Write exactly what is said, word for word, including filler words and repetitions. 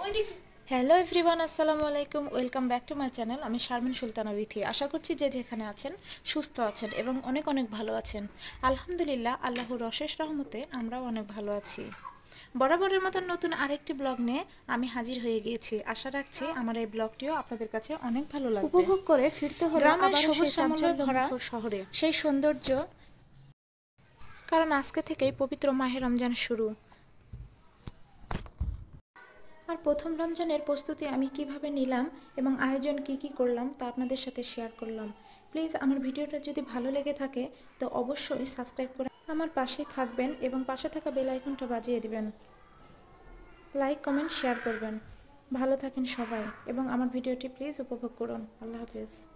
Hello everyone, আসসালামু আলাইকুম। Welcome back to my channel. আমি শারমিন সুলতানা বিথি। আশা করছি যে যেখানে আছেন সুস্থ আছেন এবং অনেক অনেক ভালো আছেন। আলহামদুলিল্লাহ, আল্লাহর অশেষ রহমতে আমরাও অনেক ভালো আছি। বরাবরের মতন নতুন আরেকটি ব্লগ নিয়ে আমি হাজির হয়ে গিয়েছি। আশা রাখছি আমার এই ব্লগটিও আপনাদের কাছে অনেক ভালো লাগবে। উপভোগ করে ফিরতে হলো গ্রামের সবুজ শ্যামলে ভরা শহরে সেই সৌন্দর্য, কারণ আজকে থেকেই পবিত্র মাহে রমজান শুরু। আর প্রথম রমজানের প্রস্তুতি আমি কিভাবে নিলাম এবং আয়োজন কি কি করলাম তা আপনাদের সাথে শেয়ার করলাম। প্লিজ আমার ভিডিওটা যদি ভালো লেগে থাকে তো অবশ্যই সাবস্ক্রাইব করে আমার পাশেই থাকবেন এবং পাশে থাকা বেল আইকনটা বাজিয়ে দিবেন। লাইক কমেন্ট শেয়ার করবেন। ভালো থাকেন সবাই এবং আমার ভিডিওটি প্লিজ উপভোগ করুন। আল্লাহ হাফেজ।